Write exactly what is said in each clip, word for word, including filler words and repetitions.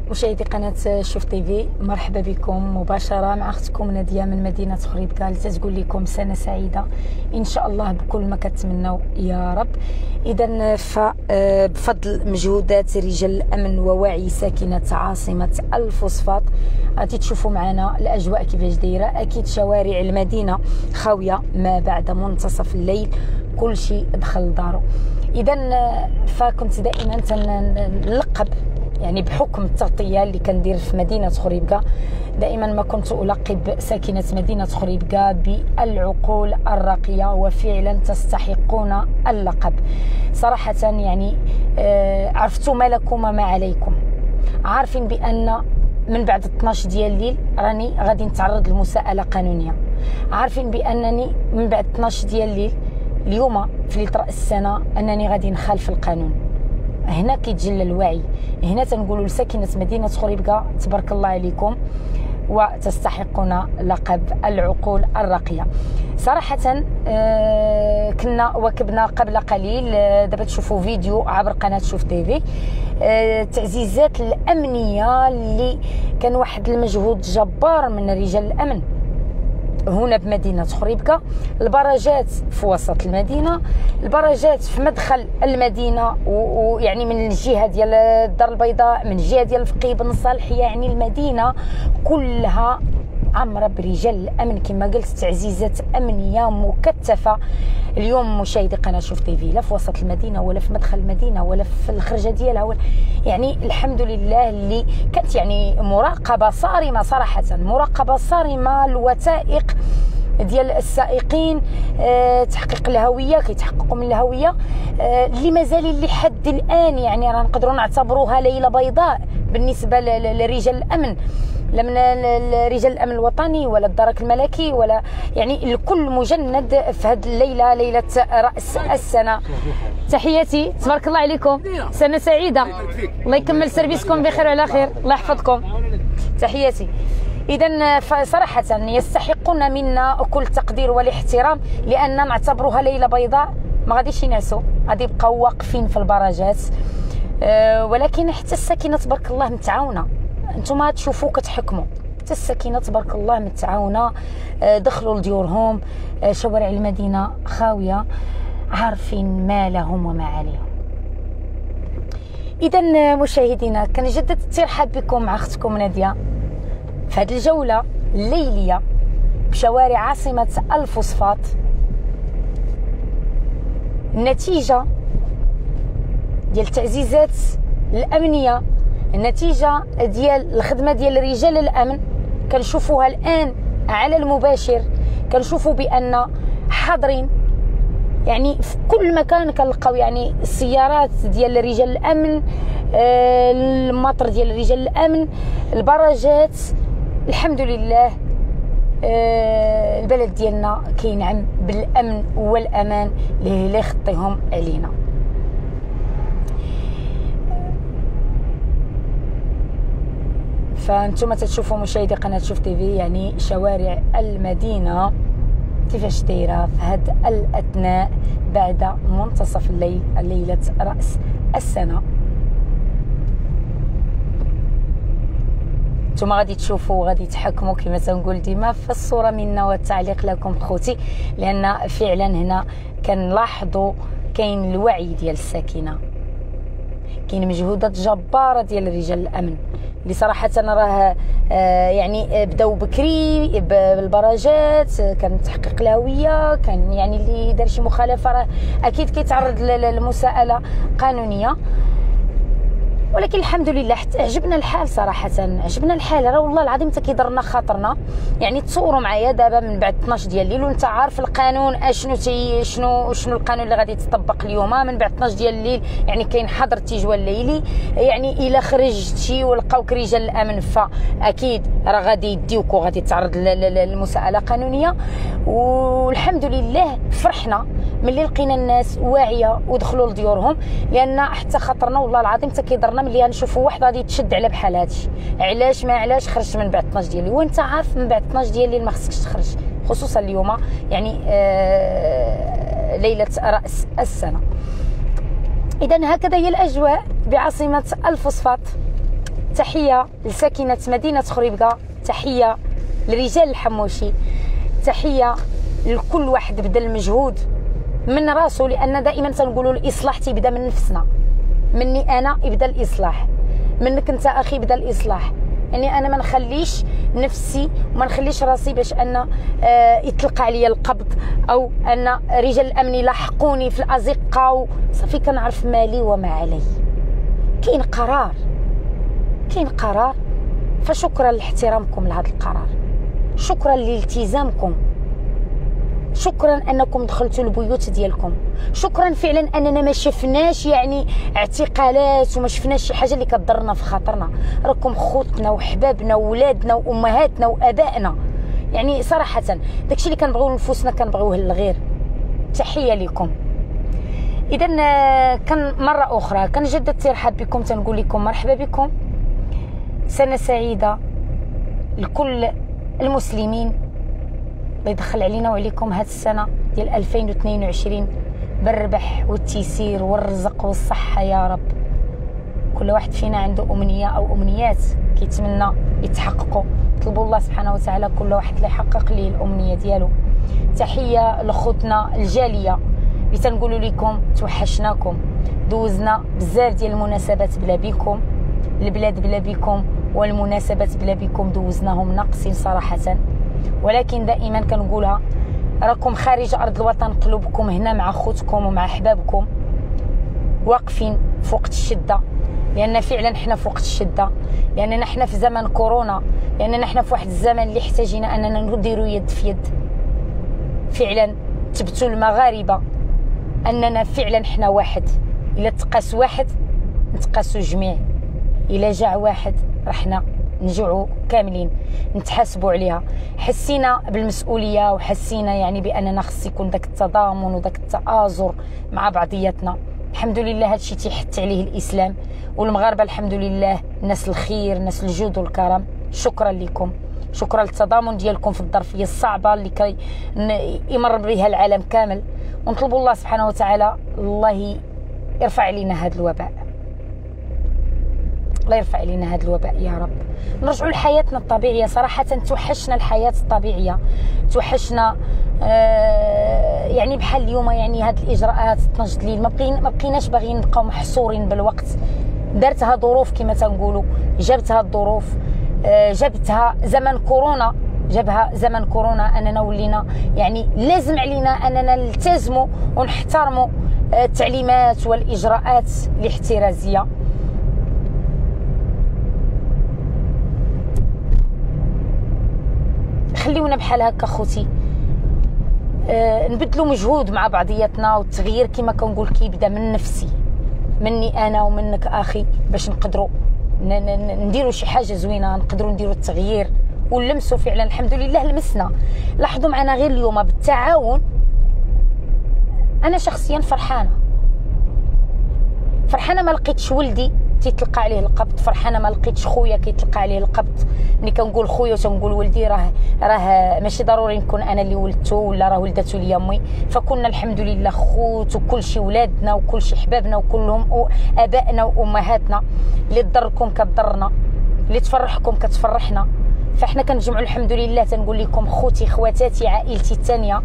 مشاهدي قناه شوف تيفي، مرحبا بكم مباشره مع اختكم ناديه من مدينه خريبكه لتقول لكم سنه سعيده ان شاء الله بكل ما كتمنوا يا رب. اذا فبفضل مجهودات رجال الامن ووعي ساكنه عاصمه الفوسفات غادي تشوفوا معنا الاجواء كيفاش دايره. اكيد شوارع المدينه خاويه ما بعد منتصف الليل، كل شيء دخل دارو. اذا فكنت دائما تنلقب يعني بحكم التغطيه اللي كندير في مدينه خريبكه، دائما ما كنت القب ساكنه مدينه خريبكه بالعقول الراقيه، وفعلا تستحقون اللقب صراحه. يعني آه عرفتوا ما لكم وما عليكم، عارفين بان من بعد اثناش ديال الليل راني غادي نتعرض لمساءله قانونيه، عارفين بانني من بعد اثناش ديال الليل اليوم في ليله راس السنه انني غادي نخالف القانون. هنا كيتجلى الوعي، هنا تنقولوا لساكنه مدينه خريبكه تبارك الله عليكم وتستحقون لقب العقول الراقيه. صراحه آه كنا واكبنا قبل قليل، آه دابا تشوفوا فيديو عبر قناه شوف تيفي، آه التعزيزات الامنيه اللي كان واحد المجهود جبار من رجال الامن هنا بمدينة خريبكه. البراجات في وسط المدينة، البراجات في مدخل المدينة، ويعني من الجهة ديال الدار البيضاء، من الجهة ديال الفقيه بن صالح، يعني المدينة كلها عامرة برجال الأمن كما قلت، تعزيزات أمنية مكثفة. اليوم مشاهدي قناة شوف تيفي لا في وسط المدينة ولا في مدخل المدينة ولا في الخرجة ديالها ولا، يعني الحمد لله اللي كانت يعني مراقبة صارمة صراحة، مراقبة صارمة. الوثائق ديال السائقين، أه تحقيق الهويه، كيتحققوا من الهويه أه اللي مازال لحد الان يعني راه نقدروا نعتبروها ليله بيضاء بالنسبه لرجال الامن، لا من رجال الامن الوطني ولا الدرك الملكي ولا يعني الكل مجند في هذه الليله، ليله راس السنه. تحياتي، تبارك الله عليكم، سنه سعيده، الله يكمل سيرفيسكم بخير وعلى خير، الله يحفظكم. تحياتي. إذا فصراحة يستحقون منا كل التقدير والاحترام، لأن نعتبروها ليلة بيضاء، ما غاديش ينعسوا، غادي يبقاو واقفين في البراجات. أه ولكن حتى الساكنة تبارك الله متعاونة، انتم تشوفوا كتحكموا، حتى الساكنة تبارك الله متعاونة، أه دخلوا لديورهم، أه شوارع المدينة خاوية، عارفين ما لهم وما عليهم. إذا مشاهدينا كنجدد الترحاب بكم مع أختكم نادية في هذه الجولة الليلية بشوارع عاصمة الفوسفات. النتيجة ديال التعزيزات الأمنية، النتيجة ديال الخدمة ديال رجال الأمن كنشوفوها الآن على المباشر، كنشوفوا بأن حاضرين يعني في كل مكان، كنلقاو يعني السيارات ديال رجال الأمن، آه المطر ديال رجال الأمن، البراجات. الحمد لله آه البلد ديالنا كينعم بالامن والامان اللي يخطيهم علينا. فانتم تشوفوا مشاهدي قناه شوف تيفي يعني شوارع المدينه كيفاش دايره في هذا الاثناء بعد منتصف الليل، ليله راس السنه. نتوما غادي تشوفوا غادي تحكموا كما تنقول ديما في الصوره منا والتعليق لكم خوتي، لان فعلا هنا كنلاحظوا كاين الوعي ديال الساكنه، كاين مجهودات جباره ديال رجال الامن اللي صراحه راه آه يعني بداو بكري بالبراجات، كان تحقيق الهويه، كان يعني اللي دار شي مخالفه راه اكيد كيتعرض للمساءله قانونيه. ولكن الحمد لله حتى عجبنا الحال صراحه، عجبنا الحال راه والله العظيم حتى كيضرنا خاطرنا. يعني تصوروا معايا دابا من بعد اثناش ديال الليل وانت عارف القانون اشنو تي شنو شنو القانون اللي غادي يتطبق اليوم من بعد اثناش ديال الليل، يعني كاين حظر التجوال الليلي، يعني الا خرجتي ولقاوك رجال الامن فاكيد راه غادي يديوك وغادي تعرض للمساءله قانونيه. والحمد لله فرحنا ملي لقينا الناس واعيه ودخلوا لديورهم، لان حتى خاطرنا والله العظيم حتى كيضرنا ملي غنشوفوا واحد غادي تشد على بحال هادشي. علاش ما علاش خرجت من بعد اثناش ديال الليل وانت عارف من بعد اثناش ديال الليل ما خصكش تخرج، خصوصا اليوم يعني آه ليله راس السنه. اذا هكذا هي الاجواء بعاصمه الفوسفات. تحيه لساكنه مدينه خريبكا، تحيه لرجال الحموشي، تحيه لكل واحد بذل المجهود من راسه، لان دائما تنقولوا الاصلاح تيبدا من نفسنا. مني انا يبدا الاصلاح، منك انت اخي يبدا الاصلاح. يعني انا ما نخليش نفسي وما نخليش راسي باش ان آه يطلق عليا القبض، او ان رجال الامن يلاحقوني في الازقه وصافي كنعرف مالي وما علي. كاين قرار، كاين قرار، فشكرا لاحترامكم لهذا القرار، شكرا لالتزامكم، شكرا انكم دخلتوا البيوت ديالكم، شكرا فعلا اننا ما شفناش يعني اعتقالات وما شفناش شي حاجه اللي كضرنا في خاطرنا. راكم خوتنا وحبابنا وولادنا وامهاتنا وابائنا، يعني صراحه داكشي اللي كنبغيو لنفوسنا كنبغيوه للغير. تحيه لكم. اذا كان مره اخرى كنجدد الترحاب بكم، تنقول لكم مرحبا بكم، سنه سعيده لكل المسلمين، الله يدخل علينا وعليكم هاد السنه ديال ألفين واثنين وعشرين بالربح والتيسير والرزق والصحه يا رب. كل واحد فينا عنده امنيه او امنيات كيتمنى يتحققوا، طلبوا الله سبحانه وتعالى كل واحد اللي يحقق ليه الامنيه ديالو. تحيه لخوتنا الجاليه اللي تنقولوا لكم توحشناكم، دوزنا بزاف ديال المناسبات بلا بيكم، البلاد بلا بيكم والمناسبات بلا بيكم دوزناهم ناقصين صراحه، ولكن دائما كنقولها راكم خارج ارض الوطن، قلوبكم هنا مع خوتكم ومع احبابكم، واقفين في وقت الشده، لان فعلا حنا في وقت الشده، لاننا حنا في زمن كورونا، لاننا حنا في واحد الزمن اللي احتاجينا اننا نديروا يد في يد. فعلا تبتوا المغاربه اننا فعلا حنا واحد، الا تقاس واحد نتقاسوا جميع، الا جاع واحد رحنا نجوعوا كاملين نتحاسبوا عليها. حسينا بالمسؤوليه وحسينا يعني باننا خص يكون داك التضامن وداك التآزر مع بعضياتنا. الحمد لله هادشي تيحث عليه الاسلام، والمغاربه الحمد لله ناس الخير، ناس الجود والكرم. شكرا لكم، شكرا للتضامن ديالكم في الظرفيه الصعبه اللي كي يمر بها العالم كامل، ونطلبوا الله سبحانه وتعالى الله يرفع علينا هذا الوباء، الله يرفع علينا هذا الوباء يا رب. نرجعوا لحياتنا الطبيعيه. صراحه توحشنا الحياه الطبيعيه، توحشنا آه يعني بحال اليوم يعني هاد الاجراءات اثناش الليل ما بقينا ما بقيناش باغيين نبقاو محصورين بالوقت. دارتها ظروف كما تنقولوا، جابتها الظروف، آه جابتها زمن كورونا، جابها زمن كورونا اننا ولينا يعني لازم علينا اننا نلتزموا ونحترموا التعليمات والاجراءات الاحترازيه. خليونا بحال هكا خوتي، أه نبدلوا مجهود مع بعضياتنا، والتغيير كما كنقول كيبدا من نفسي، مني انا ومنك اخي، باش نقدروا نديروا شي حاجه زوينه، نقدروا نديروا التغيير ونلمسوا فعلا. الحمد لله لمسنا. لاحظوا معنا غير اليوم بالتعاون، انا شخصيا فرحانه، فرحانه ما لقيتش ولدي تيتلقى عليه القبض، فرحانه ما لقيتش خويا كيتلقى عليه القبض. ملي كنقول خويا وتنقول ولدي راه راه ماشي ضروري نكون انا اللي ولدته ولا راه ولدته لي امي، فكنا الحمد لله خوت وكل شي ولادنا وكل شي حبابنا وكلهم ابائنا وامهاتنا. اللي تضركم كتضرنا، اللي تفرحكم كتفرحنا، فاحنا كنجمعوا الحمد لله. تنقول لكم خوتي خواتاتي عائلتي الثانيه،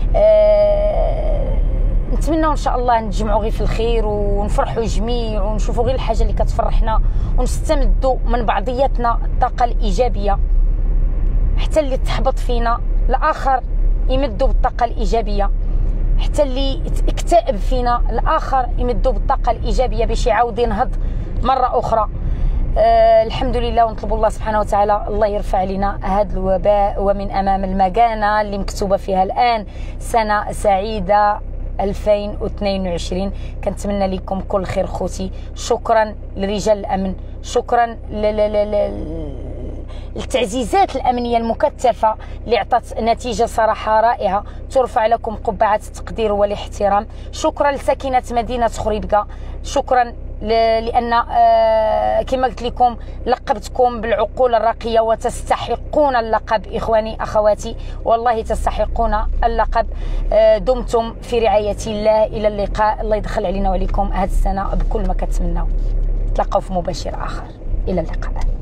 أه نتمنى ان شاء الله نتجمعوا غير في الخير ونفرحوا جميع ونشوفوا غير الحاجه اللي كتفرحنا، ونستمدوا من بعضياتنا الطاقه الايجابيه، حتى اللي تحبط فينا الاخر يمدوا بالطاقه الايجابيه، حتى اللي اكتئب فينا الاخر يمدوا بالطاقه الايجابيه باش يعاود ينهض مره اخرى. أه الحمد لله، ونطلب الله سبحانه وتعالى الله يرفع علينا هذا الوباء، ومن امام المكانه اللي مكتوبه فيها الان سنه سعيده ألفين واثنين وعشرين. كنتمنى لكم كل خير خوتي. شكرا لرجال الامن، شكرا للتعزيزات الامنيه المكثفه اللي عطات نتيجه صراحه رائعه، ترفع لكم قبعه التقدير والاحترام. شكرا لساكنه مدينه خريبكا، شكرا لان كما قلت لكم لقبتكم بالعقول الراقيه وتستحقون اللقب. اخواني اخواتي والله تستحقون اللقب. دمتم في رعايه الله، الى اللقاء. الله يدخل علينا وعليكم هذه السنه بكل ما كتمناو. نتلاقاو في مباشر اخر. الى اللقاء.